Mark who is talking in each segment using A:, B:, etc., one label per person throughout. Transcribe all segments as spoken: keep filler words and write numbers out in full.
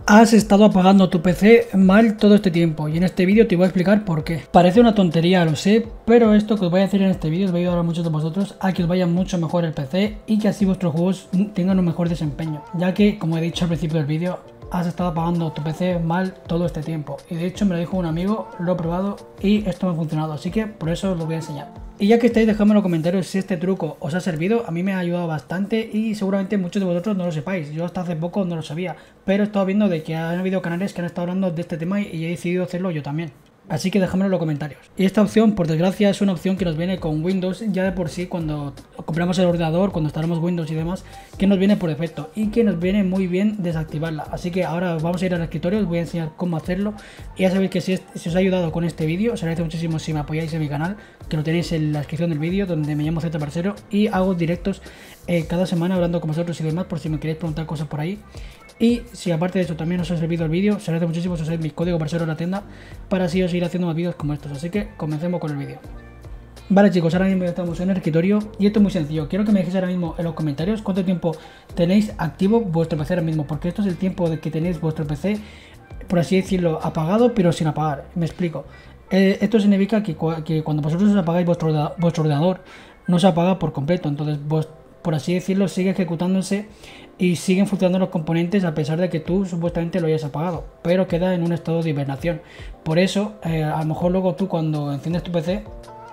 A: Has estado apagando tu P C mal todo este tiempo y en este vídeo te voy a explicar por qué. Parece una tontería, lo sé, pero esto que os voy a decir en este vídeo os va a ayudar a muchos de vosotros a que os vaya mucho mejor el P C y que así vuestros juegos tengan un mejor desempeño, ya que, como he dicho al principio del vídeo, has estado apagando tu P C mal todo este tiempo y de hecho me lo dijo un amigo, lo he probado y esto me ha funcionado, así que por eso os lo voy a enseñar. Y ya que estáis, dejadme en los comentarios si este truco os ha servido. A mí me ha ayudado bastante y seguramente muchos de vosotros no lo sepáis. Yo hasta hace poco no lo sabía, pero he estado viendo de que han habido canales que han estado hablando de este tema y he decidido hacerlo yo también. Así que dejadmelo en los comentarios. Y esta opción, por desgracia, es una opción que nos viene con Windows ya de por sí cuando compramos el ordenador, cuando instalamos Windows y demás, que nos viene por defecto y que nos viene muy bien desactivarla. Así que ahora vamos a ir al escritorio, os voy a enseñar cómo hacerlo. Y ya sabéis que si, es, si os ha ayudado con este vídeo, os agradece muchísimo si me apoyáis en mi canal, que lo tenéis en la descripción del vídeo, donde me llamo Z Parcero y hago directos eh, cada semana hablando con vosotros y demás, por si me queréis preguntar cosas por ahí. Y si aparte de eso también os ha servido el vídeo, os agradece muchísimo si usáis mi código parcero en la tienda para así os ir haciendo más vídeos como estos. Así que comencemos con el vídeo. Vale chicos, ahora mismo estamos en el escritorio y esto es muy sencillo. Quiero que me dejéis ahora mismo en los comentarios cuánto tiempo tenéis activo vuestro P C ahora mismo, porque esto es el tiempo de que tenéis vuestro P C, por así decirlo, apagado pero sin apagar. Me explico. Eh, esto significa que, que cuando vosotros os apagáis vuestro, vuestro ordenador no se apaga por completo, entonces vos, por así decirlo, sigue ejecutándose y siguen funcionando los componentes a pesar de que tú supuestamente lo hayas apagado, pero queda en un estado de hibernación. Por eso, eh, a lo mejor luego tú cuando enciendes tu P C,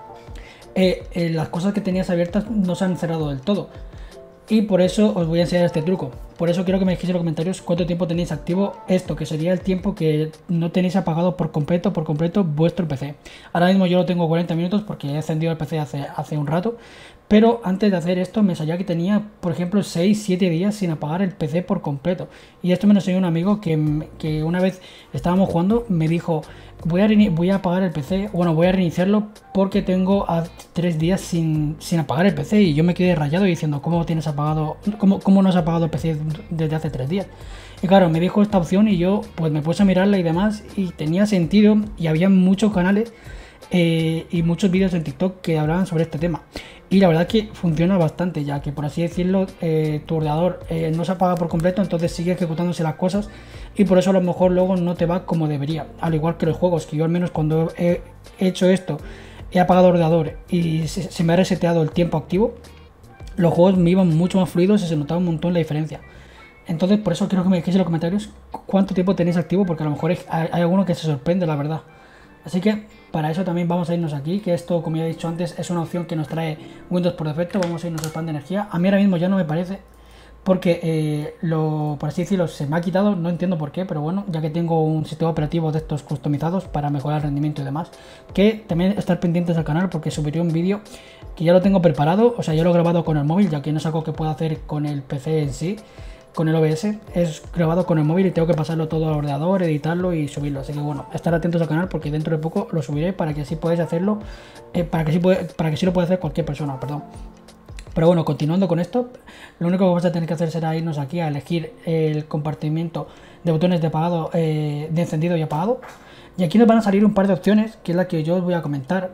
A: eh, eh, las cosas que tenías abiertas no se han cerrado del todo. Y por eso os voy a enseñar este truco. Por eso quiero que me dejéis en los comentarios cuánto tiempo tenéis activo esto, que sería el tiempo que no tenéis apagado por completo, por completo vuestro P C. Ahora mismo yo lo tengo cuarenta minutos porque he encendido el P C hace, hace un rato. Pero antes de hacer esto me salía que tenía, por ejemplo, seis siete días sin apagar el P C por completo. Y esto me lo enseñó un amigo que, que una vez estábamos jugando, me dijo, voy a, voy a apagar el P C, bueno, voy a reiniciarlo porque tengo a tres días sin, sin apagar el P C. Y yo me quedé rayado diciendo, ¿cómo tienes apagado, cómo, cómo no has apagado el P C desde hace tres días? Y claro, me dijo esta opción y yo pues me puse a mirarla y demás y tenía sentido y había muchos canales eh, y muchos vídeos en TikTok que hablaban sobre este tema. Y la verdad que funciona bastante, ya que por así decirlo, eh, tu ordenador eh, no se apaga por completo, entonces sigue ejecutándose las cosas y por eso a lo mejor luego no te va como debería. Al igual que los juegos, que yo al menos cuando he hecho esto, he apagado el ordenador y se, se me ha reseteado el tiempo activo, los juegos me iban mucho más fluidos y se notaba un montón la diferencia. Entonces por eso quiero que me dejéis en los comentarios cuánto tiempo tenéis activo, porque a lo mejor hay, hay alguno que se sorprende, la verdad. Así que para eso también vamos a irnos aquí, que esto, como ya he dicho antes, es una opción que nos trae Windows por defecto. Vamos a irnos al plan de energía. A mí ahora mismo ya no me parece, porque eh, lo, por así decirlo, se me ha quitado, no entiendo por qué, pero bueno, ya que tengo un sistema operativo de estos customizados para mejorar el rendimiento y demás, que también estar pendientes al canal porque subiré un vídeo que ya lo tengo preparado, o sea, ya lo he grabado con el móvil, ya que no es algo que pueda hacer con el P C en sí. Con el O B S es grabado con el móvil y tengo que pasarlo todo al ordenador, editarlo y subirlo. Así que bueno, estar atentos al canal porque dentro de poco lo subiré para que así podáis hacerlo, eh, para que sí puede, para que sí lo pueda hacer cualquier persona, perdón. Pero bueno, continuando con esto, lo único que vamos a tener que hacer será irnos aquí a elegir el compartimiento de botones de apagado, eh, de encendido y apagado. Y aquí nos van a salir un par de opciones, que es la que yo os voy a comentar,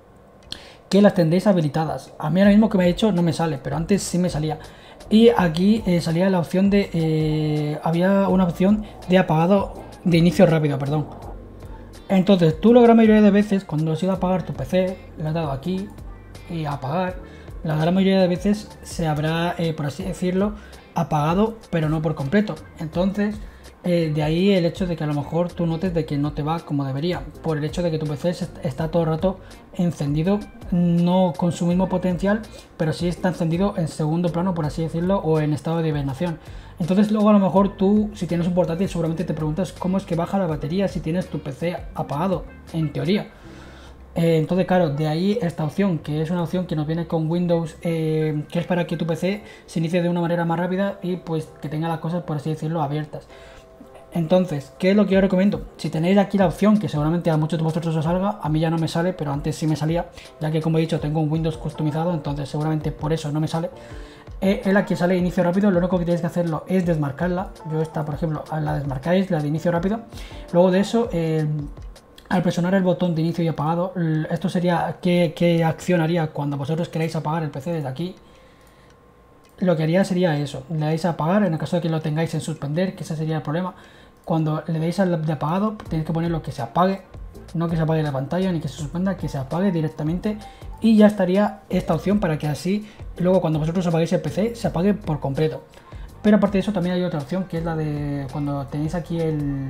A: que las tendréis habilitadas. A mí ahora mismo que me he hecho no me sale, pero antes sí me salía. Y aquí eh, salía la opción de... Eh, había una opción de apagado de inicio rápido, perdón. Entonces tú la gran mayoría de veces cuando has ido a apagar tu P C, le has dado aquí y a apagar, la gran mayoría de veces se habrá, eh, por así decirlo, apagado, pero no por completo. Entonces eh, de ahí el hecho de que a lo mejor tú notes de que no te va como debería, por el hecho de que tu P C está todo el rato encendido, no con su mismo potencial, pero sí está encendido en segundo plano, por así decirlo, o en estado de hibernación. Entonces luego a lo mejor tú, si tienes un portátil, seguramente te preguntas cómo es que baja la batería si tienes tu P C apagado, en teoría. Eh, entonces claro, de ahí esta opción, que es una opción que nos viene con Windows, eh, que es para que tu P C se inicie de una manera más rápida y pues que tenga las cosas, por así decirlo, abiertas. Entonces, ¿qué es lo que yo recomiendo? Si tenéis aquí la opción, que seguramente a muchos de vosotros os salga, a mí ya no me sale, pero antes sí me salía, ya que como he dicho tengo un Windows customizado, entonces seguramente por eso no me sale. Eh, en la que sale inicio rápido, lo único que tenéis que hacerlo es desmarcarla. Yo esta, por ejemplo, la desmarcáis, la de inicio rápido. Luego de eso, eh, al presionar el botón de inicio y apagado, esto sería qué, qué acción haría cuando vosotros queráis apagar el P C desde aquí. Lo que haría sería eso, le dais a apagar en el caso de que lo tengáis en suspender, que ese sería el problema. cuando le deis al de apagado tenéis que ponerlo que se apague, no que se apague la pantalla ni que se suspenda, que se apague directamente, y ya estaría esta opción para que así luego cuando vosotros apaguéis el P C se apague por completo. Pero aparte de eso también hay otra opción, que es la de cuando tenéis aquí el,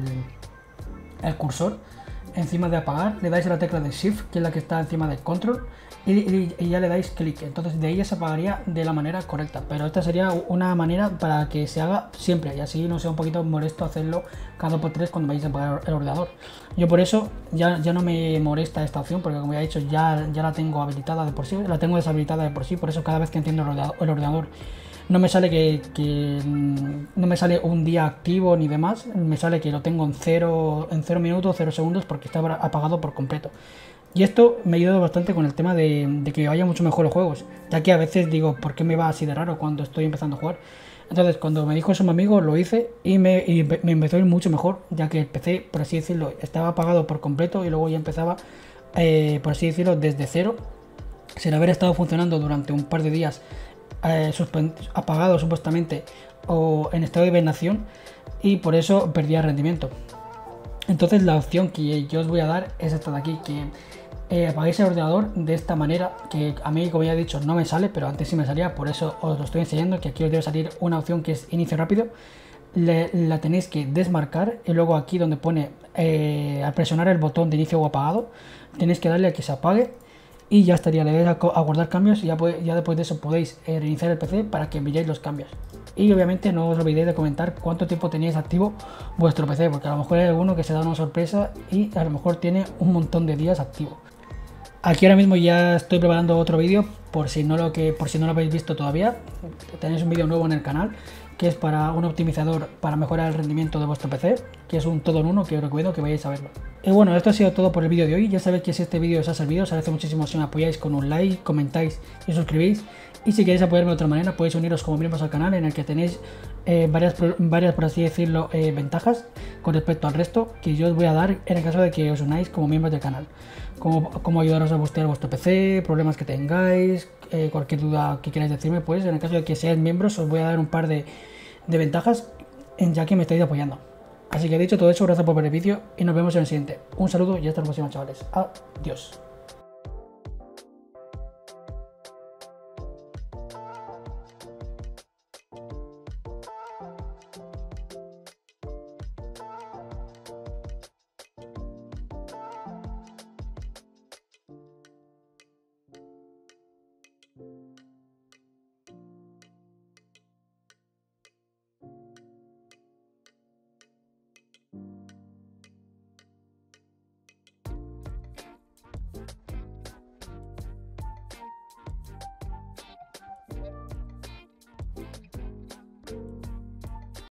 A: el cursor encima de apagar, le dais a la tecla de Shift, que es la que está encima del control, y, y, y ya le dais clic. Entonces de ahí ya se apagaría de la manera correcta, pero esta sería una manera para que se haga siempre y así no sea un poquito molesto hacerlo cada dos por tres cuando vayáis a apagar el ordenador. Yo por eso ya, ya no me molesta esta opción, porque como ya he dicho, ya, ya la tengo habilitada de por sí, la tengo deshabilitada de por sí. Por eso cada vez que enciendo el ordenador, el ordenador no me sale que, que no me sale un día activo ni demás, me sale que lo tengo en cero, en cero minutos, cero segundos, porque está apagado por completo. Y esto me ha ayudado bastante con el tema de, de que vaya mucho mejor los juegos, ya que a veces digo, ¿por qué me va así de raro cuando estoy empezando a jugar? Entonces cuando me dijo eso mi amigo, lo hice y me, y me empezó a ir mucho mejor, ya que el P C, por así decirlo, estaba apagado por completo y luego ya empezaba, eh, por así decirlo, desde cero, sin haber estado funcionando durante un par de días, eh, apagado supuestamente o en estado de hibernación, y por eso perdía rendimiento. Entonces la opción que yo os voy a dar es esta de aquí, que eh, apaguéis el ordenador de esta manera, que a mí, como ya he dicho, no me sale, pero antes sí me salía, por eso os lo estoy enseñando, que aquí os debe salir una opción que es inicio rápido. Le, la tenéis que desmarcar y luego aquí donde pone eh, al presionar el botón de inicio o apagado, tenéis que darle a que se apague y ya estaría. Le dais a, a guardar cambios y ya, puede, ya después de eso podéis eh, reiniciar el P C para que enviéis los cambios. Y obviamente no os olvidéis de comentar cuánto tiempo tenéis activo vuestro P C, porque a lo mejor hay alguno que se da una sorpresa y a lo mejor tiene un montón de días activo. Aquí ahora mismo ya estoy preparando otro vídeo, por si no lo que por si no lo habéis visto todavía. Tenéis un vídeo nuevo en el canal, que es para un optimizador para mejorar el rendimiento de vuestro P C, que es un todo en uno, que os recomiendo que vayáis a verlo. Y bueno, esto ha sido todo por el vídeo de hoy. Ya sabéis que si este vídeo os ha servido, os agradece muchísimo si me apoyáis con un like, comentáis y os suscribís. Y si queréis apoyarme de otra manera, podéis uniros como miembros al canal, en el que tenéis eh, varias, varias, por así decirlo, eh, ventajas con respecto al resto, que yo os voy a dar en el caso de que os unáis como miembros del canal. Como, como ayudaros a bustear vuestro P C, problemas que tengáis, eh, cualquier duda que queráis decirme, pues en el caso de que seáis miembros os voy a dar un par de, de ventajas, en, ya que me estáis apoyando. Así que dicho todo eso, gracias por ver el vídeo y nos vemos en el siguiente. Un saludo y hasta la próxima, chavales. Adiós.